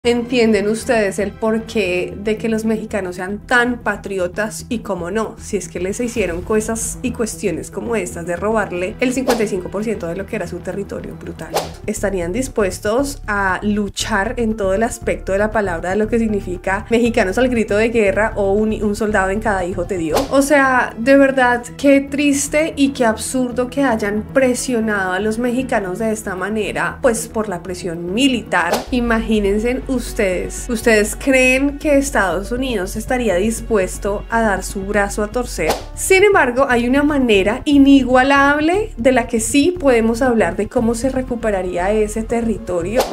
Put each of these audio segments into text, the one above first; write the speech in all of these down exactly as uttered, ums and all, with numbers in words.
¿Entienden ustedes el porqué de que los mexicanos sean tan patriotas? Y cómo no, si es que les hicieron cosas y cuestiones como estas de robarle el cincuenta y cinco por ciento de lo que era su territorio brutal. ¿Estarían dispuestos a luchar en todo el aspecto de la palabra de lo que significa mexicanos al grito de guerra o un, un soldado en cada hijo te dio? O sea, de verdad, qué triste y qué absurdo que hayan presionado a los mexicanos de esta manera, pues por la presión militar. Imagínense ustedes, ¿ustedes creen que Estados Unidos estaría dispuesto a dar su brazo a torcer? Sin embargo, hay una manera inigualable de la que sí podemos hablar de cómo se recuperaría ese territorio.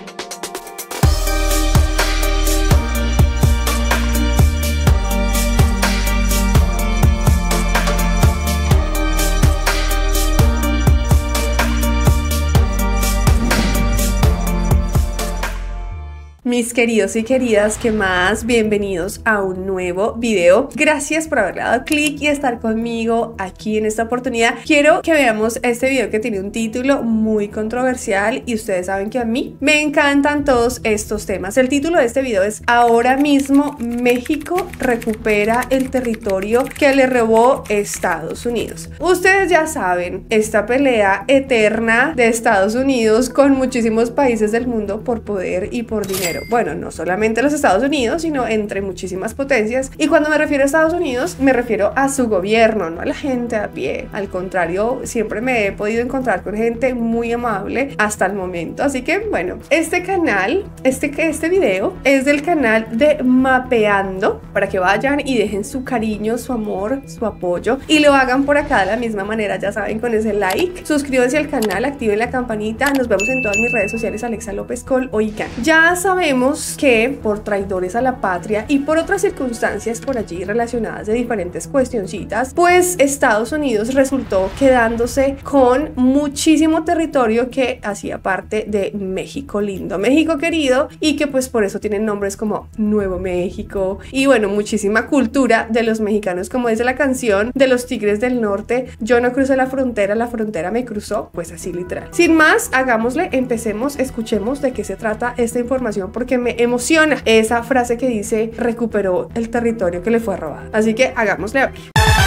Mis queridos y queridas, ¿qué más? Bienvenidos a un nuevo video. Gracias por haberle dado clic y estar conmigo aquí en esta oportunidad. Quiero que veamos este video que tiene un título muy controversial y ustedes saben que a mí me encantan todos estos temas. El título de este video es: ahora mismo México recupera el territorio que le robó Estados Unidos. Ustedes ya saben, esta pelea eterna de Estados Unidos con muchísimos países del mundo por poder y por dinero. Bueno, no solamente los Estados Unidos, sino entre muchísimas potencias. Y cuando me refiero a Estados Unidos, me refiero a su gobierno, no a la gente a pie. Al contrario, siempre me he podido encontrar con gente muy amable hasta el momento. Así que, bueno, este canal, este, este video es del canal de Mapeando, para que vayan y dejen su cariño, su amor, su apoyo, y lo hagan por acá de la misma manera, ya saben, con ese like. Suscríbanse al canal, activen la campanita. Nos vemos en todas mis redes sociales, Alexa López Col. Oigan, ya saben que por traidores a la patria y por otras circunstancias por allí relacionadas de diferentes cuestioncitas, pues Estados Unidos resultó quedándose con muchísimo territorio que hacía parte de México lindo, México querido, y que pues por eso tienen nombres como Nuevo México y bueno, muchísima cultura de los mexicanos, como dice la canción de los Tigres del Norte: yo no crucé la frontera, la frontera me cruzó. Pues así literal. Sin más, hagámosle, empecemos, escuchemos de qué se trata esta información, porque me emociona esa frase que dice recuperó el territorio que le fue robado. Así que hagámosle a ver.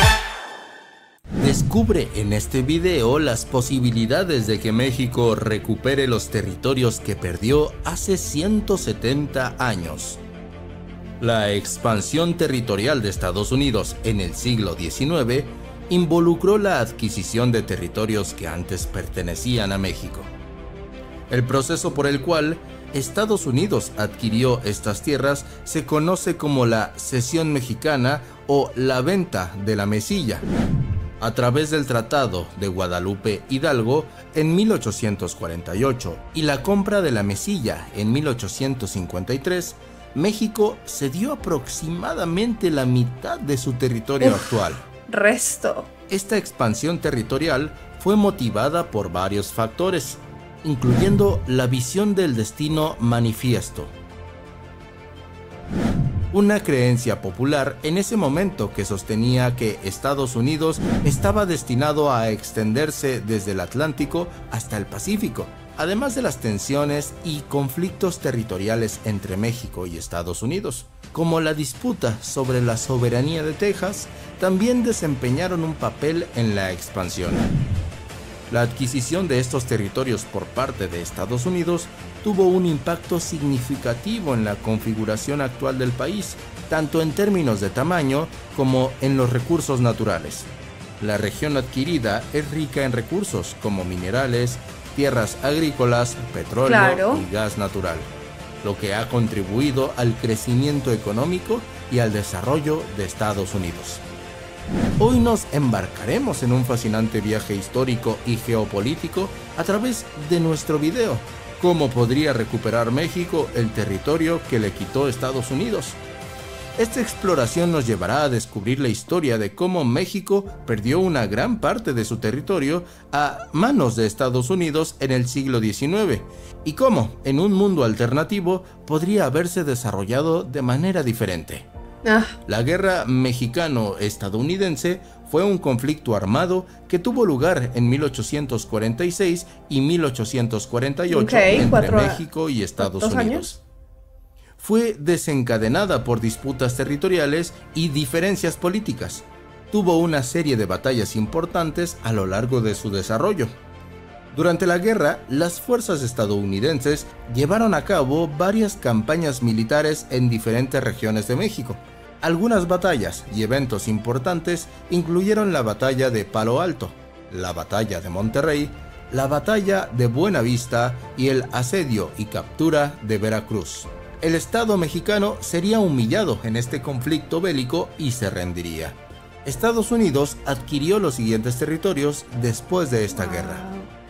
Descubre en este video las posibilidades de que México recupere los territorios que perdió hace ciento setenta años. La expansión territorial de Estados Unidos en el siglo diecinueve involucró la adquisición de territorios que antes pertenecían a México. El proceso por el cual Estados Unidos adquirió estas tierras se conoce como la cesión mexicana o la venta de la mesilla. A través del Tratado de Guadalupe Hidalgo en mil ochocientos cuarenta y ocho y la compra de la mesilla en mil ochocientos cincuenta y tres, México cedió aproximadamente la mitad de su territorio Uf, actual. Resto. Esta expansión territorial fue motivada por varios factores, incluyendo la visión del destino manifiesto. Una creencia popular en ese momento que sostenía que Estados Unidos estaba destinado a extenderse desde el Atlántico hasta el Pacífico, además de las tensiones y conflictos territoriales entre México y Estados Unidos, como la disputa sobre la soberanía de Texas, también desempeñaron un papel en la expansión. La adquisición de estos territorios por parte de Estados Unidos tuvo un impacto significativo en la configuración actual del país, tanto en términos de tamaño como en los recursos naturales. La región adquirida es rica en recursos como minerales, tierras agrícolas, petróleo Claro. y gas natural, lo que ha contribuido al crecimiento económico y al desarrollo de Estados Unidos. Hoy nos embarcaremos en un fascinante viaje histórico y geopolítico a través de nuestro video: ¿cómo podría recuperar México el territorio que le quitó Estados Unidos? Esta exploración nos llevará a descubrir la historia de cómo México perdió una gran parte de su territorio a manos de Estados Unidos en el siglo diecinueve y cómo, en un mundo alternativo, podría haberse desarrollado de manera diferente. Ah. La guerra mexicano-estadounidense fue un conflicto armado que tuvo lugar en mil ochocientos cuarenta y seis y mil ochocientos cuarenta y ocho okay, entre cuatro, México y Estados Unidos. Años. fue desencadenada por disputas territoriales y diferencias políticas. Tuvo una serie de batallas importantes a lo largo de su desarrollo. Durante la guerra, las fuerzas estadounidenses llevaron a cabo varias campañas militares en diferentes regiones de México. Algunas batallas y eventos importantes incluyeron la batalla de Palo Alto, la batalla de Monterrey, la batalla de Buena Vista y el asedio y captura de Veracruz. El Estado mexicano sería humillado en este conflicto bélico y se rendiría. Estados Unidos adquirió los siguientes territorios después de esta guerra.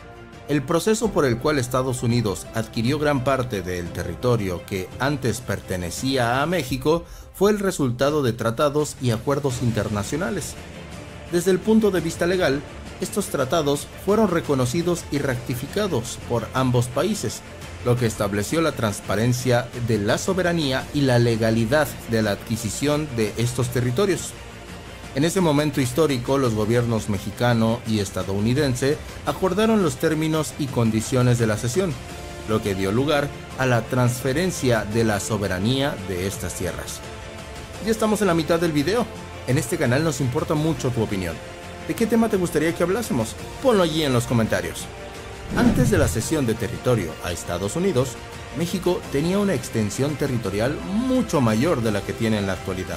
El proceso por el cual Estados Unidos adquirió gran parte del territorio que antes pertenecía a México fue el resultado de tratados y acuerdos internacionales. Desde el punto de vista legal, estos tratados fueron reconocidos y ratificados por ambos países, lo que estableció la transparencia de la soberanía y la legalidad de la adquisición de estos territorios. En ese momento histórico, los gobiernos mexicano y estadounidense acordaron los términos y condiciones de la cesión, lo que dio lugar a la transferencia de la soberanía de estas tierras. Ya estamos en la mitad del video. En este canal nos importa mucho tu opinión. ¿De qué tema te gustaría que hablásemos? Ponlo allí en los comentarios. Antes de la cesión de territorio a Estados Unidos, México tenía una extensión territorial mucho mayor de la que tiene en la actualidad.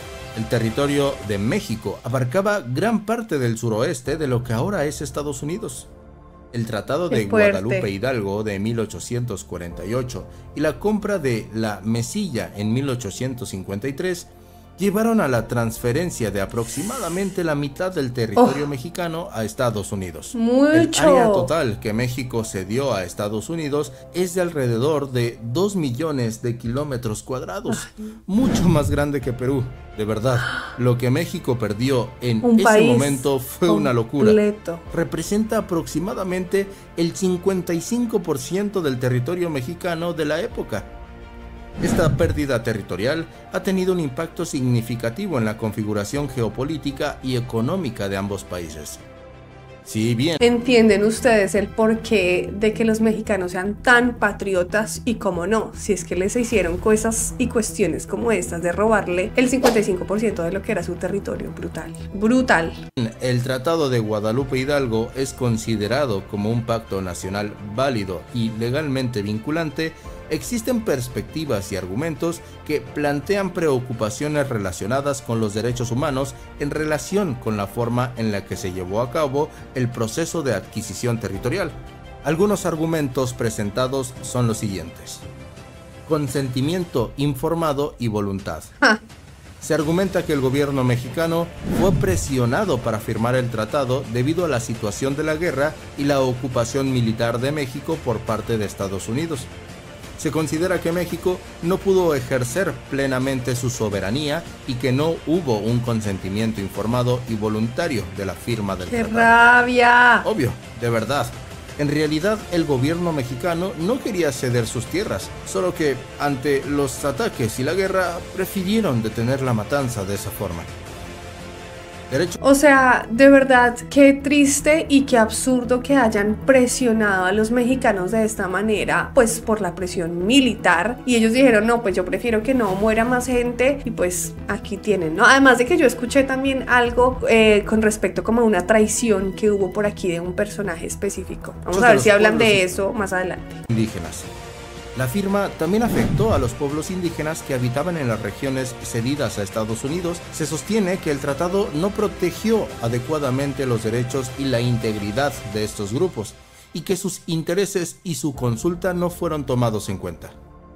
El territorio de México abarcaba gran parte del suroeste de lo que ahora es Estados Unidos. El Tratado de Guadalupe Hidalgo de mil ochocientos cuarenta y ocho y la compra de la Mesilla en mil ochocientos cincuenta y tres llevaron a la transferencia de aproximadamente la mitad del territorio oh, mexicano a Estados Unidos. Mucho. El área total que México cedió a Estados Unidos es de alrededor de dos millones de kilómetros cuadrados, mucho más grande que Perú. De verdad, lo que México perdió en Un ese momento fue completo. una locura. Representa aproximadamente el cincuenta y cinco por ciento del territorio mexicano de la época. Esta pérdida territorial ha tenido un impacto significativo en la configuración geopolítica y económica de ambos países. Si bien entienden ustedes el porqué de que los mexicanos sean tan patriotas y cómo no, si es que les hicieron cosas y cuestiones como estas de robarle el cincuenta y cinco por ciento de lo que era su territorio, brutal, brutal. El Tratado de Guadalupe Hidalgo es considerado como un pacto nacional válido y legalmente vinculante. Existen perspectivas y argumentos que plantean preocupaciones relacionadas con los derechos humanos en relación con la forma en la que se llevó a cabo el proceso de adquisición territorial. Algunos argumentos presentados son los siguientes: consentimiento informado y voluntad. Ah. Se argumenta que el gobierno mexicano fue presionado para firmar el tratado debido a la situación de la guerra y la ocupación militar de México por parte de Estados Unidos. Se considera que México no pudo ejercer plenamente su soberanía y que no hubo un consentimiento informado y voluntario de la firma del ¡Qué tratado. rabia! Obvio, de verdad. En realidad, el gobierno mexicano no quería ceder sus tierras, solo que ante los ataques y la guerra prefirieron detener la matanza de esa forma. Derecho. O sea, de verdad, qué triste y qué absurdo que hayan presionado a los mexicanos de esta manera, pues por la presión militar, y ellos dijeron, no, pues yo prefiero que no muera más gente, y pues aquí tienen, ¿no? Además de que yo escuché también algo eh, con respecto como a una traición que hubo por aquí de un personaje específico. Vamos a ver si hablan de eso más adelante. Indígenas. La firma también afectó a los pueblos indígenas que habitaban en las regiones cedidas a Estados Unidos. Se sostiene que el tratado no protegió adecuadamente los derechos y la integridad de estos grupos, y que sus intereses y su consulta no fueron tomados en cuenta.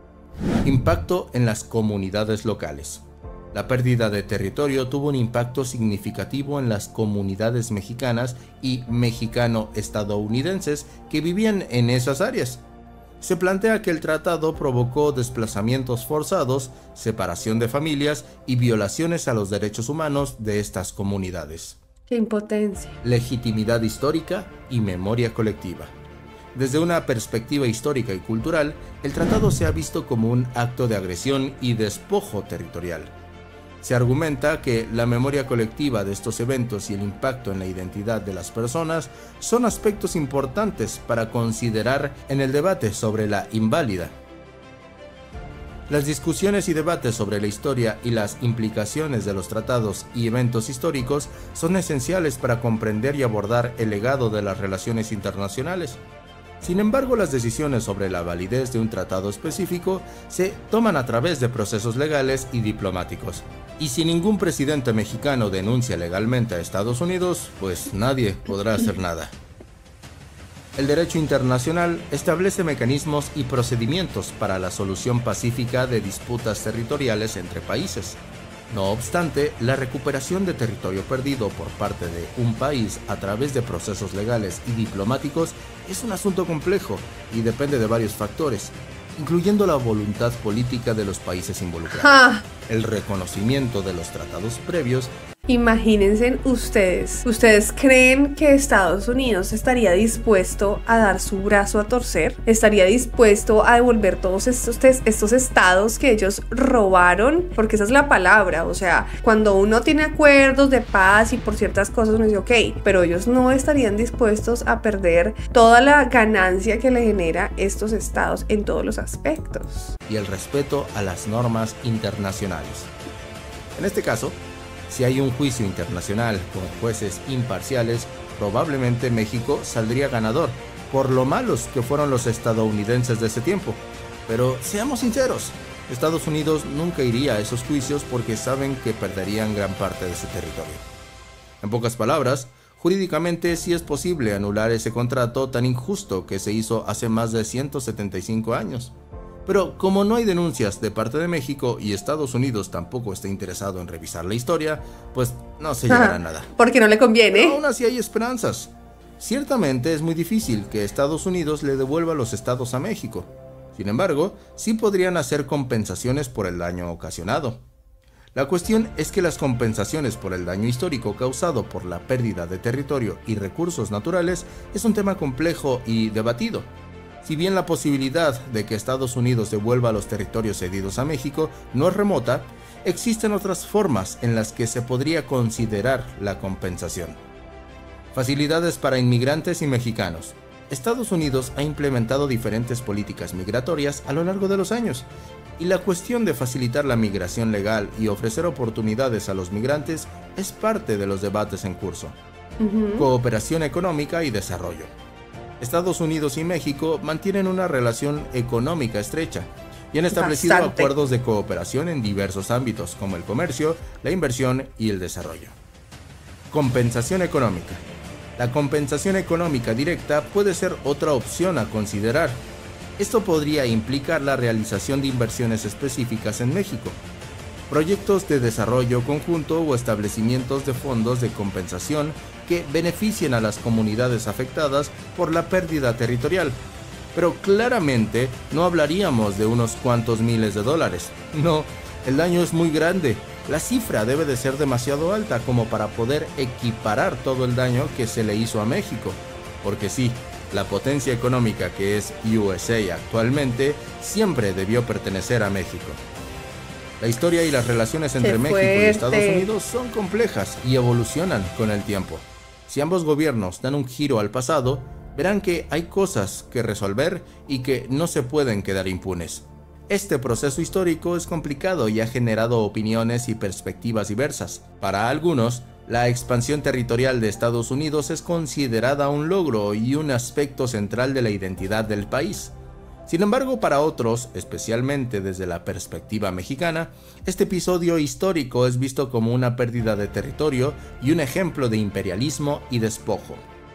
Impacto en las comunidades locales. La pérdida de territorio tuvo un impacto significativo en las comunidades mexicanas y mexicano-estadounidenses que vivían en esas áreas. Se plantea que el tratado provocó desplazamientos forzados, separación de familias y violaciones a los derechos humanos de estas comunidades. ¡Qué impotencia! Legitimidad histórica y memoria colectiva. Desde una perspectiva histórica y cultural, el tratado se ha visto como un acto de agresión y despojo territorial. Se argumenta que la memoria colectiva de estos eventos y el impacto en la identidad de las personas son aspectos importantes para considerar en el debate sobre la inválida. Las discusiones y debates sobre la historia y las implicaciones de los tratados y eventos históricos son esenciales para comprender y abordar el legado de las relaciones internacionales. Sin embargo, las decisiones sobre la validez de un tratado específico se toman a través de procesos legales y diplomáticos. Y si ningún presidente mexicano denuncia legalmente a Estados Unidos, pues nadie podrá hacer nada. El derecho internacional establece mecanismos y procedimientos para la solución pacífica de disputas territoriales entre países. No obstante, la recuperación de territorio perdido por parte de un país a través de procesos legales y diplomáticos es un asunto complejo y depende de varios factores, incluyendo la voluntad política de los países involucrados, Ah, el reconocimiento de los tratados previos. imagínense ustedes, ¿ustedes creen que Estados Unidos estaría dispuesto a dar su brazo a torcer? ¿Estaría dispuesto a devolver todos estos, estos estados que ellos robaron? Porque esa es la palabra, o sea, cuando uno tiene acuerdos de paz y por ciertas cosas uno dice ok, pero ellos no estarían dispuestos a perder toda la ganancia que le genera estos estados en todos los aspectos. Y el respeto a las normas internacionales. En este caso, si hay un juicio internacional con jueces imparciales, probablemente México saldría ganador, por lo malos que fueron los estadounidenses de ese tiempo. Pero seamos sinceros, Estados Unidos nunca iría a esos juicios porque saben que perderían gran parte de su territorio. En pocas palabras, jurídicamente sí es posible anular ese contrato tan injusto que se hizo hace más de ciento setenta y cinco años. Pero como no hay denuncias de parte de México y Estados Unidos tampoco está interesado en revisar la historia, pues no se llegará a nada. Porque no le conviene. Pero aún así hay esperanzas. Ciertamente es muy difícil que Estados Unidos le devuelva los estados a México. Sin embargo, sí podrían hacer compensaciones por el daño ocasionado. La cuestión es que las compensaciones por el daño histórico causado por la pérdida de territorio y recursos naturales es un tema complejo y debatido. Si bien la posibilidad de que Estados Unidos devuelva los territorios cedidos a México no es remota, existen otras formas en las que se podría considerar la compensación. Facilidades para inmigrantes y mexicanos. Estados Unidos ha implementado diferentes políticas migratorias a lo largo de los años, y la cuestión de facilitar la migración legal y ofrecer oportunidades a los migrantes es parte de los debates en curso. Uh-huh. Cooperación económica y desarrollo. Estados Unidos y México mantienen una relación económica estrecha y han establecido Bastante. acuerdos de cooperación en diversos ámbitos, como el comercio, la inversión y el desarrollo. Compensación económica. La compensación económica directa puede ser otra opción a considerar. Esto podría implicar la realización de inversiones específicas en México, proyectos de desarrollo conjunto o establecimientos de fondos de compensación que beneficien a las comunidades afectadas por la pérdida territorial. Pero claramente no hablaríamos de unos cuantos miles de dólares. No, el daño es muy grande. La cifra debe de ser demasiado alta como para poder equiparar todo el daño que se le hizo a México. Porque sí, la potencia económica que es U S A actualmente siempre debió pertenecer a México. La historia y las relaciones entre México y Estados Unidos son complejas y evolucionan con el tiempo. Si ambos gobiernos dan un giro al pasado, verán que hay cosas que resolver y que no se pueden quedar impunes. Este proceso histórico es complicado y ha generado opiniones y perspectivas diversas. Para algunos, la expansión territorial de Estados Unidos es considerada un logro y un aspecto central de la identidad del país. Sin embargo, para otros, especialmente desde la perspectiva mexicana, este episodio histórico es visto como una pérdida de territorio y un ejemplo de imperialismo y despojo.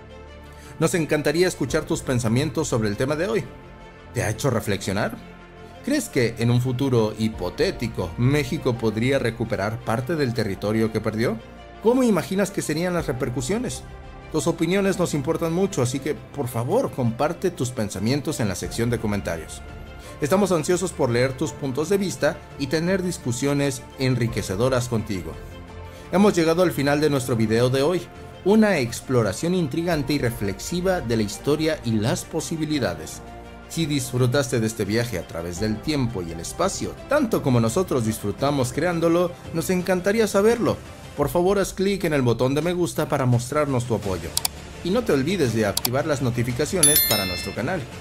Nos encantaría escuchar tus pensamientos sobre el tema de hoy. ¿Te ha hecho reflexionar? ¿Crees que en un futuro hipotético México podría recuperar parte del territorio que perdió? ¿Cómo imaginas que serían las repercusiones? Tus opiniones nos importan mucho, así que por favor comparte tus pensamientos en la sección de comentarios. Estamos ansiosos por leer tus puntos de vista y tener discusiones enriquecedoras contigo. Hemos llegado al final de nuestro video de hoy, una exploración intrigante y reflexiva de la historia y las posibilidades. Si disfrutaste de este viaje a través del tiempo y el espacio, tanto como nosotros disfrutamos creándolo, nos encantaría saberlo. Por favor, haz clic en el botón de me gusta para mostrarnos tu apoyo. Y no te olvides de activar las notificaciones para nuestro canal.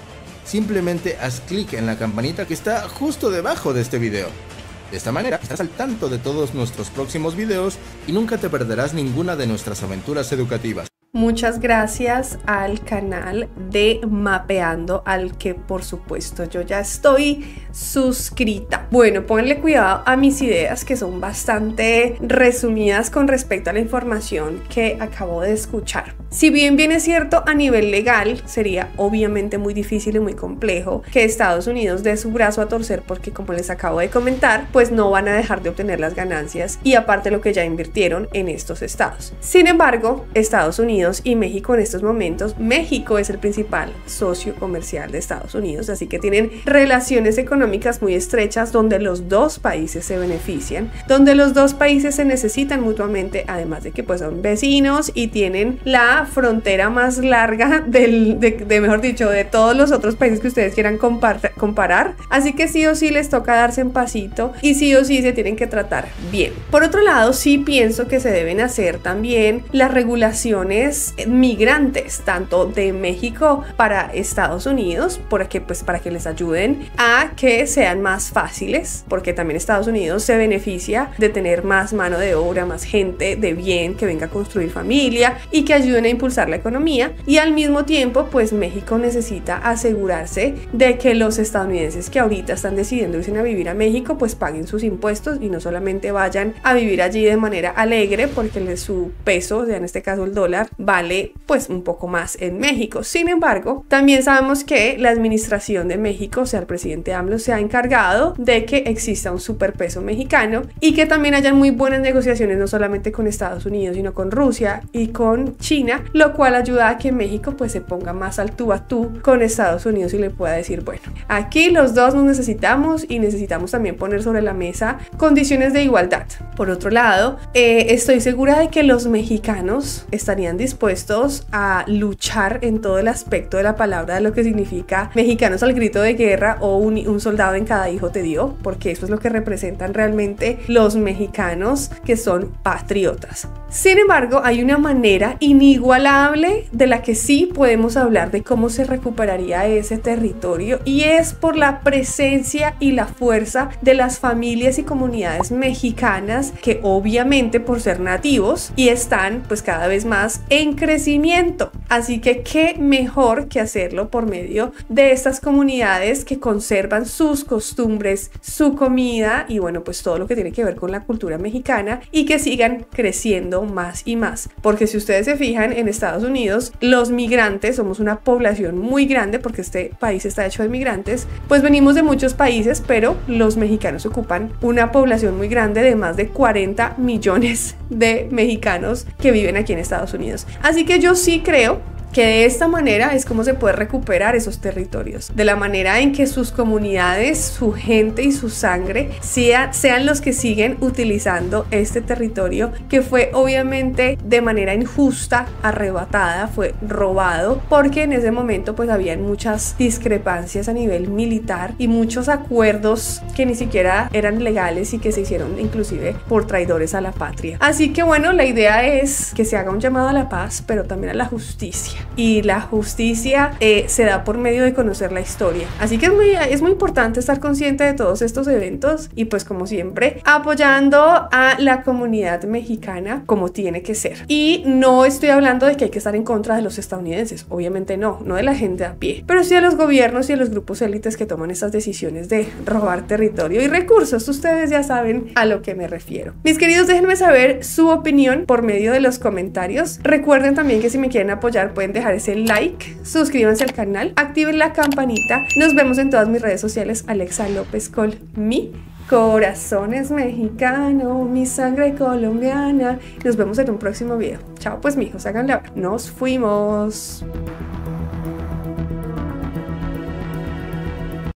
Simplemente haz clic en la campanita que está justo debajo de este video. De esta manera estarás al tanto de todos nuestros próximos videos y nunca te perderás ninguna de nuestras aventuras educativas. Muchas gracias al canal de Mapeando, al que por supuesto yo ya estoy suscrita. Bueno, ponle cuidado a mis ideas, que son bastante resumidas con respecto a la información que acabo de escuchar. Si bien bien es cierto, a nivel legal sería obviamente muy difícil y muy complejo que Estados Unidos dé su brazo a torcer, porque como les acabo de comentar, pues no van a dejar de obtener las ganancias y aparte lo que ya invirtieron en estos estados. Sin embargo, Estados Unidos y México en estos momentos, México es el principal socio comercial de Estados Unidos, así que tienen relaciones económicas muy estrechas donde los dos países se benefician, donde los dos países se necesitan mutuamente, además de que pues son vecinos y tienen la frontera más larga del, de, de mejor dicho, de todos los otros países que ustedes quieran compar comparar, así que sí o sí les toca darse en pasito y sí o sí se tienen que tratar bien. Por otro lado, sí pienso que se deben hacer también las regulaciones migrantes, tanto de México para Estados Unidos, porque pues para que les ayuden a que sean más fáciles, porque también Estados Unidos se beneficia de tener más mano de obra, más gente de bien que venga a construir familia y que ayuden a impulsar la economía, y al mismo tiempo pues México necesita asegurarse de que los estadounidenses que ahorita están decidiendo irse a vivir a México pues paguen sus impuestos y no solamente vayan a vivir allí de manera alegre porque su peso, o sea en este caso el dólar, vale pues un poco más en México. Sin embargo, también sabemos que la administración de México, o sea el presidente AMLO, se ha encargado de que exista un superpeso mexicano y que también hayan muy buenas negociaciones no solamente con Estados Unidos sino con Rusia y con China, lo cual ayuda a que México pues se ponga más al tú a tú con Estados Unidos y le pueda decir, bueno, aquí los dos nos necesitamos y necesitamos también poner sobre la mesa condiciones de igualdad. Por otro lado, eh, estoy segura de que los mexicanos estarían dispuestos a luchar en todo el aspecto de la palabra de lo que significa mexicanos al grito de guerra o un, un soldado en cada hijo te dio, porque eso es lo que representan realmente los mexicanos que son patriotas. Sin embargo, hay una manera inigualable de la que sí podemos hablar de cómo se recuperaría ese territorio, y es por la presencia y la fuerza de las familias y comunidades mexicanas que obviamente por ser nativos y están pues cada vez más en crecimiento. Así que qué mejor que hacerlo por medio de estas comunidades que conservan sus costumbres, su comida y bueno pues todo lo que tiene que ver con la cultura mexicana, y que sigan creciendo más y más, porque si ustedes se fijan en Estados Unidos, los migrantes somos una población muy grande porque este país está hecho de migrantes, pues venimos de muchos países, pero los mexicanos ocupan una población muy grande de más de cuarenta millones de mexicanos que viven aquí en Estados Unidos. Así que yo sí creo que de esta manera es como se puede recuperar esos territorios, de la manera en que sus comunidades, su gente y su sangre sea, sean los que siguen utilizando este territorio que fue obviamente de manera injusta arrebatada, fue robado, porque en ese momento pues habían muchas discrepancias a nivel militar y muchos acuerdos que ni siquiera eran legales y que se hicieron inclusive por traidores a la patria. Así que bueno, la idea es que se haga un llamado a la paz, pero también a la justicia. Y la justicia eh, se da por medio de conocer la historia. Así que es muy, es muy importante estar consciente de todos estos eventos y pues como siempre apoyando a la comunidad mexicana como tiene que ser. Y no estoy hablando de que hay que estar en contra de los estadounidenses, obviamente no, no de la gente a pie, pero sí de los gobiernos y de los grupos élites que toman estas decisiones de robar territorio y recursos. Ustedes ya saben a lo que me refiero. Mis queridos, déjenme saber su opinión por medio de los comentarios. Recuerden también que si me quieren apoyar pueden dejar ese like, suscríbanse al canal, activen la campanita. Nos vemos en todas mis redes sociales. Alexa López Col, mi corazón es mexicano, mi sangre colombiana. Nos vemos en un próximo video. Chao pues mijos, háganle ahora. Nos fuimos.